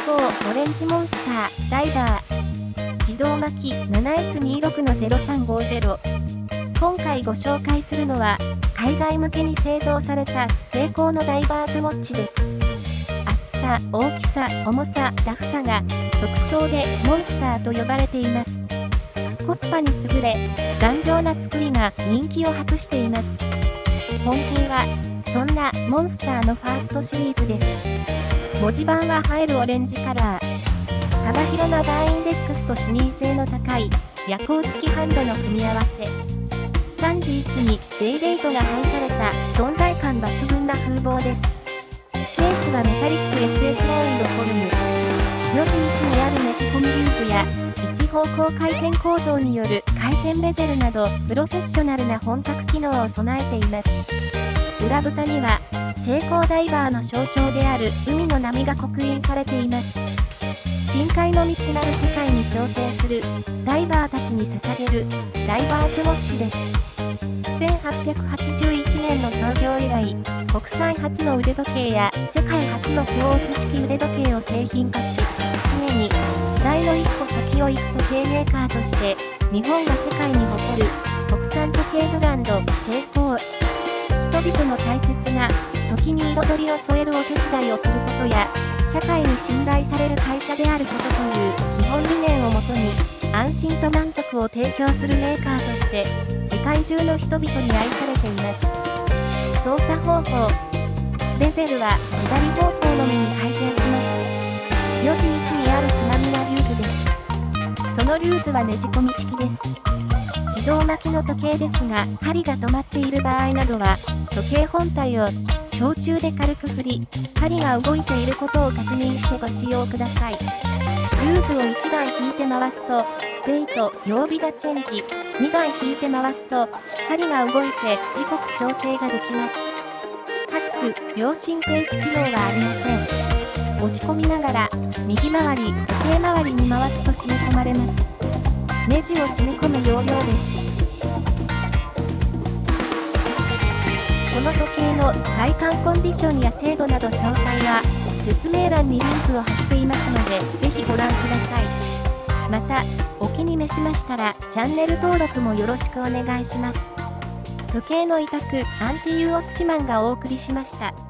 オレンジモンスターダイバー自動巻き 7S26-0350。今回ご紹介するのは海外向けに製造されたセイコーのダイバーズウォッチです。厚さ、大きさ、重さ、ラフさが特徴でモンスターと呼ばれています。コスパに優れ、頑丈な作りが人気を博しています。本品はそんなモンスターのファーストシリーズです。文字盤は映えるオレンジカラー。幅広なバーインデックスと視認性の高い夜光付きハンドの組み合わせ。3時位置にデイレイトが配された存在感抜群な風貌です。ケースはメタリック SS ローインドフォルム。4時位置にあるねじ込みリーズや一方向回転構造による回転ベゼルなどプロフェッショナルな本格機能を備えています。裏蓋にはセイコーダイバーの象徴である海の波が刻印されています。深海の未知なる世界に挑戦するダイバーたちに捧げるダイバーズウォッチです。1881年の創業以来、国際初の腕時計や世界初のクォーツ式腕時計を製品化し、常に時代の一歩先を行く時計メーカーとして日本が世界に誇る国産時計ブランドセイコー。人々の大切な時に彩りを添えるお手伝いをすることや、社会に信頼される会社であることという基本理念をもとに安心と満足を提供するメーカーとして世界中の人々に愛されています。操作方法。ベゼルは左方向のみに回転します。4時位置にあるつまみがリューズです。そのリューズはねじ込み式です。自動巻きの時計ですが、針が止まっている場合などは時計本体を小中で軽く振り、針が動いていることを確認してご使用ください。リューズを1台引いて回すと、デート、曜日がチェンジ。2台引いて回すと、針が動いて時刻調整ができます。ハック、秒針停止機能はありません。押し込みながら、右回り、時計回りに回すと締め込まれます。ネジを締め込む要領です。この時計の体感コンディションや精度など詳細は説明欄にリンクを貼っていますので、ぜひご覧ください。また、お気に召しましたらチャンネル登録もよろしくお願いします。時計の委託、アンティウォッチマンがお送りしました。